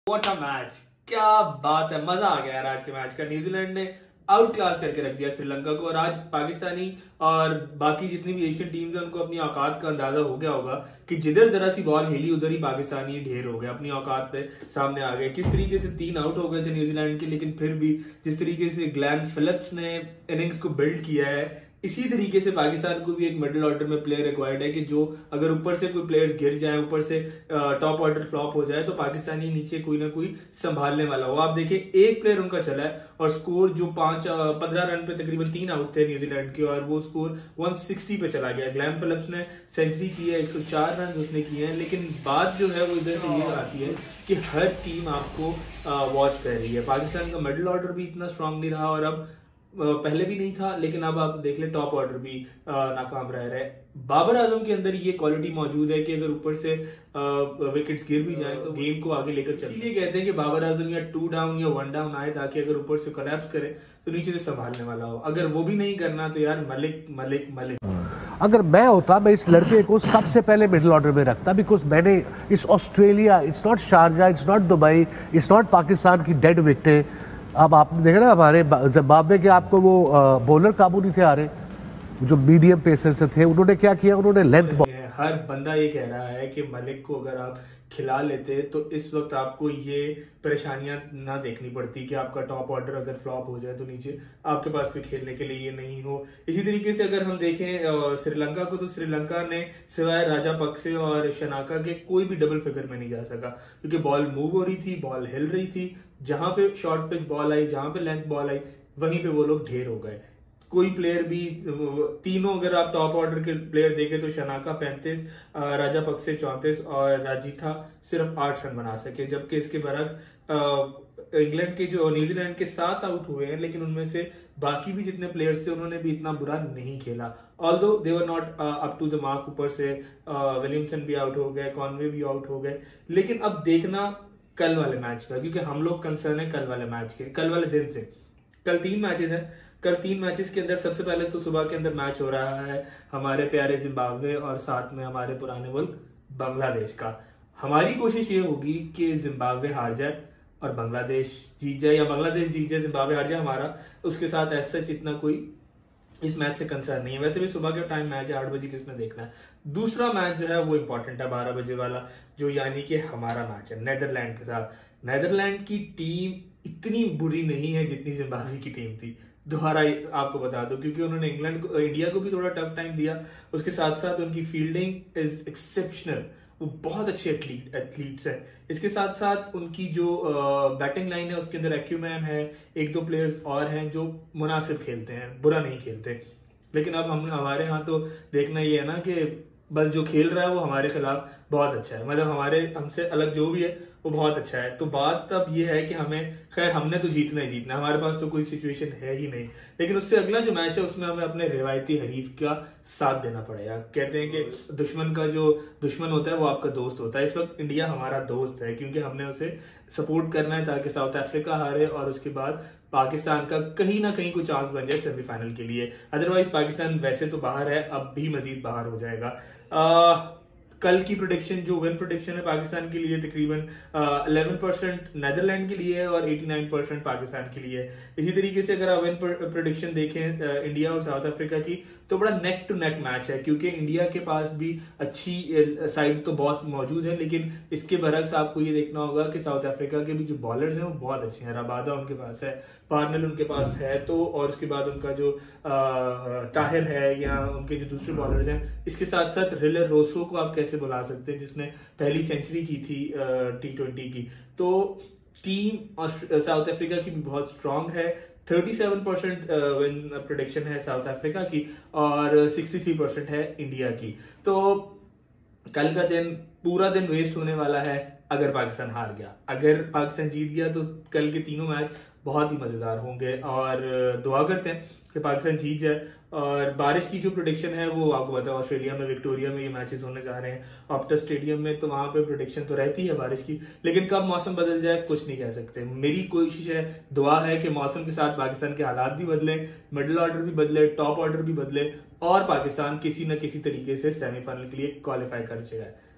What a match, क्या बात है, मजा आ गया यार आज के मैच का। न्यूजीलैंड ने आउट क्लास करके रख दिया श्रीलंका को, और आज पाकिस्तानी और बाकी जितनी भी एशियन टीम्स हैं उनको अपनी औकात का अंदाजा हो गया होगा कि जिधर जरा सी बॉल हिली उधर ही पाकिस्तानी ढेर हो गए, अपनी औकात पे सामने आ गए। किस तरीके से 3 आउट हो गए थे न्यूजीलैंड के, लेकिन फिर भी जिस तरीके से ग्लेन फिलिप्स ने इनिंग्स को बिल्ड किया है, इसी तरीके से पाकिस्तान को भी एक मिडिल ऑर्डर में प्लेयर रिक्वायर्ड है कि जो अगर ऊपर से कोई प्लेयर्स गिर जाए, ऊपर से टॉप ऑर्डर फ्लॉप हो जाए, तो पाकिस्तानी नीचे कोई ना कोई संभालने वाला हो। आप देखिए एक प्लेयर उनका चला है और स्कोर जो 15 रन पे तकरीबन 3 आउट थे न्यूजीलैंड के, और वो स्कोर 160 पे चला गया। ग्लेन फिलिप्स ने सेंचुरी की है, 104 रन उसने किए हैं, लेकिन बात जो है वो इधर से ये आती है कि हर टीम आपको वॉच कर रही है। पाकिस्तान का मिडिल ऑर्डर भी इतना स्ट्रांग नहीं रहा, और अब पहले भी नहीं था, लेकिन अब आप देख ले टॉप ऑर्डर भी नाकाम रह रहा है। बाबर आजम के अंदर ये क्वालिटी मौजूद है कि अगर ऊपर से विकेट्स गिर भी जाए तो गेम को आगे लेकर चले। इसीलिए कहते हैं कि बाबर आजम या 2 डाउन या 1 डाउन आए, ताकि अगर ऊपर से कोलैप्स करे तो नीचे से संभालने वाला हो। अगर वो भी नहीं करना तो यार मलिक मलिक मलिक। अगर मैं होता, मैं इस लड़के को सबसे पहले मिडिल ऑर्डर में रखता, बिकॉज मैंने it's Australia, it's not Sharjah, it's not Dubai, it's not Pakistan की डेड विकेटें। अब आपने देखा ना हमारे जिम्बाब्वे के आपको वो बॉलर काबू नहीं थे आ रहे, जो मीडियम पेसर से थे, उन्होंने क्या किया, उन्होंने लेंथ। हर बंदा ये कह रहा है कि मलिक को अगर आप खिला लेते तो इस वक्त आपको ये परेशानियां ना देखनी पड़ती कि आपका टॉप ऑर्डर अगर फ्लॉप हो जाए तो नीचे आपके पास कोई खेलने के लिए ये नहीं हो। इसी तरीके से अगर हम देखें श्रीलंका को, तो श्रीलंका ने सिवाय राजापक्से और शनाका के कोई भी डबल फिगर में नहीं जा सका, क्योंकि बॉल मूव हो रही थी, बॉल हिल रही थी, जहां पे शॉर्ट पिच बॉल आई, जहां पे लेंथ बॉल आई, वहीं पे वो लोग ढेर हो गए। कोई प्लेयर भी, तीनों अगर आप टॉप ऑर्डर के प्लेयर देखें तो शनाका 35, राजापक्से 34 और राजीथा सिर्फ 8 रन बना सके, जबकि इसके बरक्स इंग्लैंड के जो न्यूजीलैंड के 7 आउट हुए हैं, लेकिन उनमें से बाकी भी जितने प्लेयर्स थे उन्होंने भी इतना बुरा नहीं खेला, although they were not up to the mark. ऊपर से विलियमसन भी आउट हो गए, कॉनवे भी आउट हो गए। लेकिन अब देखना कल वाले मैच का, क्योंकि हम लोग कंसर्न है कल वाले मैच के, कल वाले दिन से। कल 3 मैचेस हैं, कल 3 मैचेस के अंदर सबसे पहले तो सुबह के अंदर मैच हो रहा है हमारे प्यारे जिम्बाब्वे और साथ में हमारे पुराने मुल्क बांग्लादेश का। हमारी कोशिश ये होगी कि जिम्बाब्वे हार जाए और बांग्लादेश जीत जाए, या बांग्लादेश जीत जाए जिम्बाब्वे हार जाए। हमारा उसके साथ ऐसा सच इतना कोई इस मैच से कंसर्न नहीं है। वैसे भी सुबह के टाइम मैच है, 8 बजे किसने देखना है। दूसरा मैच जो है वो इंपॉर्टेंट है, 12 बजे वाला, जो यानी कि हमारा मैच है नेदरलैंड के साथ। नेदरलैंड की टीम इतनी बुरी नहीं है जितनी जिम्बाब्वे की टीम थी, दोबारा आपको बता दो, क्योंकि उन्होंने इंडिया को भी थोड़ा टफ टाइम दिया। उसके साथ साथ उनकी फील्डिंग इज एक्सेप्शनल, वो बहुत अच्छे एथलीट्स हैं। इसके साथ साथ उनकी जो बैटिंग लाइन है उसके अंदर एक्यूमैन है, 1-2 प्लेयर्स और हैं जो मुनासिब खेलते हैं, बुरा नहीं खेलते। लेकिन अब हमारे यहाँ तो देखना ये है ना कि बस जो खेल रहा है वो हमारे खिलाफ बहुत अच्छा है, मतलब हमसे अलग जो भी है वो बहुत अच्छा है। तो बात अब ये है कि हमें, खैर हमने तो जीतना ही जीतना, हमारे पास तो कोई सिचुएशन है ही नहीं, लेकिन उससे अगला जो मैच है उसमें हमें अपने रिवायती हरीफ का साथ देना पड़ेगा। कहते हैं कि दुश्मन का जो दुश्मन होता है वो आपका दोस्त होता है। इस वक्त इंडिया हमारा दोस्त है, क्योंकि हमने उसे सपोर्ट करना है ताकि साउथ अफ्रीका हारे और उसके बाद पाकिस्तान का कहीं ना कहीं कोई चांस बन जाए सेमीफाइनल के लिए। अदरवाइज पाकिस्तान वैसे तो बाहर है, अब भी मजीद बाहर हो जाएगा। कल की प्रोडिक्शन, जो विन प्रोडिक्शन है पाकिस्तान के लिए, तकरीबन 11% नेदरलैंड के लिए और 89% पाकिस्तान के लिए। इसी तरीके से अगर आप विन प्रोडिक्शन देखें इंडिया और साउथ अफ्रीका की, तो बड़ा नेक टू नेक मैच है, क्योंकि इंडिया के पास भी अच्छी साइड तो बहुत मौजूद है, लेकिन इसके बरक्स आपको ये देखना होगा कि साउथ अफ्रीका के भी जो बॉलर्स हैं वो बहुत अच्छे हैं। रबादा उनके पास है, पार्नल उनके पास है, तो और उसके बाद उनका जो ताहिर है या उनके जो दूसरे बॉलर्स हैं। इसके साथ साथ रिलर रोसो को आप कैसे बुला सकते हैं, जिसने पहली सेंचुरी की थी T20 की। तो टीम साउथ अफ्रीका की भी बहुत स्ट्रांग है। 37% विन प्रेडिक्शन है साउथ अफ्रीका की और 63% है इंडिया की। तो कल का दिन, पूरा दिन वेस्ट होने वाला है अगर पाकिस्तान हार गया। अगर पाकिस्तान जीत गया तो कल के तीनों मैच बहुत ही मजेदार होंगे, और दुआ करते हैं कि पाकिस्तान जीत जाए। और बारिश की जो प्रोडिक्शन है वो आपको पता है, ऑस्ट्रेलिया में विक्टोरिया में ये मैचेस होने जा रहे हैं, ऑप्टस स्टेडियम में, तो वहां पे प्रोडिक्शन तो रहती है बारिश की, लेकिन कब मौसम बदल जाए कुछ नहीं कह सकते। मेरी कोशिश है, दुआ है कि मौसम के साथ पाकिस्तान के हालात भी बदले, मिडिल ऑर्डर भी बदले, टॉप ऑर्डर भी बदले, और पाकिस्तान किसी न किसी तरीके से सेमीफाइनल के लिए क्वालिफाई कर जाए।